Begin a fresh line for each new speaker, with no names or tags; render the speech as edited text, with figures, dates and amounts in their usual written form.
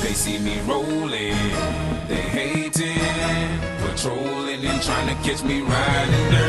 They see me rolling, they hating, patrolling and trying to catch me riding dirty.